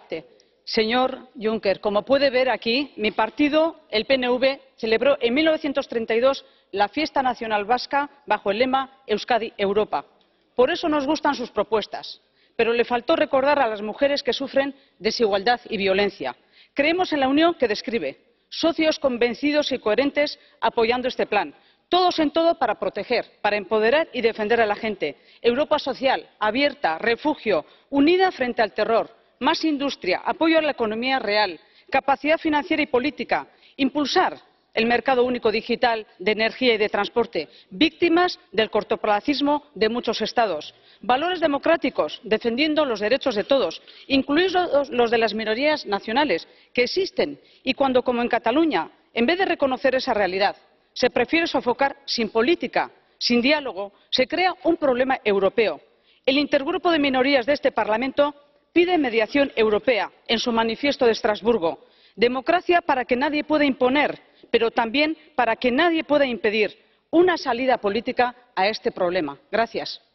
Señor Juncker, como puede ver aquí, mi partido, el PNV, celebró en 1932 la fiesta nacional vasca bajo el lema Euskadi Europa. Por eso nos gustan sus propuestas, pero le faltó recordar a las mujeres que sufren desigualdad y violencia. Creemos en la unión que describe, socios convencidos y coherentes apoyando este plan, todos en todo para proteger, para empoderar y defender a la gente. Europa social, abierta, refugio, unida frente al terror. Más industria, apoyo a la economía real, capacidad financiera y política, impulsar el mercado único digital de energía y de transporte, víctimas del cortoplacismo de muchos Estados, valores democráticos, defendiendo los derechos de todos, incluidos los de las minorías nacionales, que existen, y cuando, como en Cataluña, en vez de reconocer esa realidad, se prefiere sofocar sin política, sin diálogo, se crea un problema europeo. El Intergrupo de Minorías de este Parlamento pide mediación europea en su manifiesto de Estrasburgo, democracia para que nadie pueda imponer, pero también para que nadie pueda impedir una salida política a este problema. Gracias.